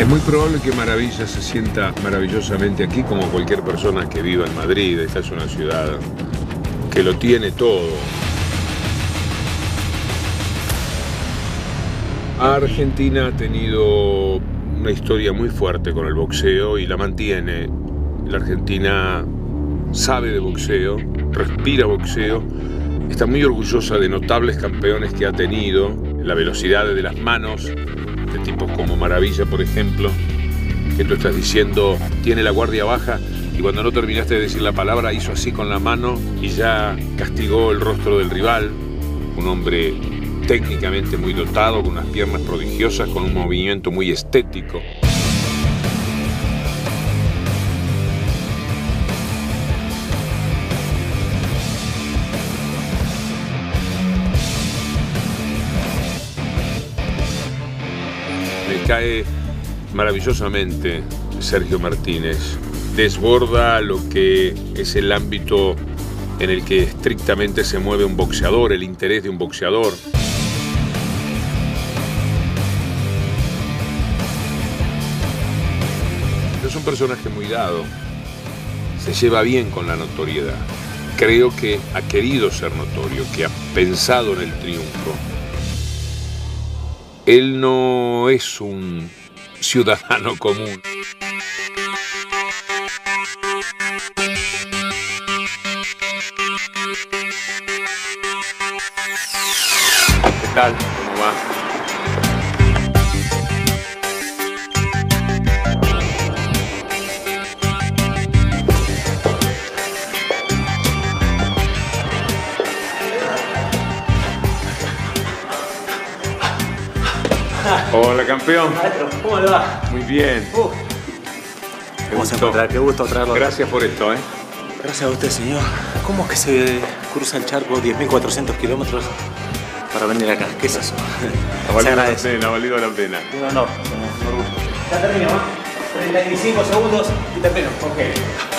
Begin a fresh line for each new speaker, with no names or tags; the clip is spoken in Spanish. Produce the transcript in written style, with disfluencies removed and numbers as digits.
Es muy probable que Maravilla se sienta maravillosamente aquí, como cualquier persona que viva en Madrid. Esta es una ciudad que lo tiene todo. Argentina ha tenido una historia muy fuerte con el boxeo y la mantiene. La Argentina sabe de boxeo, respira boxeo, está muy orgullosa de notables campeones que ha tenido, la velocidad de las manos, de tipos como Maravilla, por ejemplo, que tú estás diciendo tiene la guardia baja y cuando no terminaste de decir la palabra hizo así con la mano y ya castigó el rostro del rival. Un hombre técnicamente muy dotado, con unas piernas prodigiosas, con un movimiento muy estético. Me cae maravillosamente Sergio Martínez. Desborda lo que es el ámbito en el que estrictamente se mueve un boxeador, el interés de un boxeador. Es un personaje muy dado, se lleva bien con la notoriedad. Creo que ha querido ser notorio, que ha pensado en el triunfo. Él no es un ciudadano común. ¿Qué tal? ¿Cómo va? Hola, campeón.
Maestro, ¿cómo le va?
Muy bien.
Vamos a encontrar, qué gusto traerlo.
Gracias por esto, ¿eh?
Gracias a usted, señor. ¿Cómo es que se cruza el charco 10.400 kilómetros para venir acá? ¿Qué es eso?
Ha valido la pena, ha valido la pena.
Un honor, señor. Un orgullo. Ya termino, ¿no? 35 segundos y termino. Ok.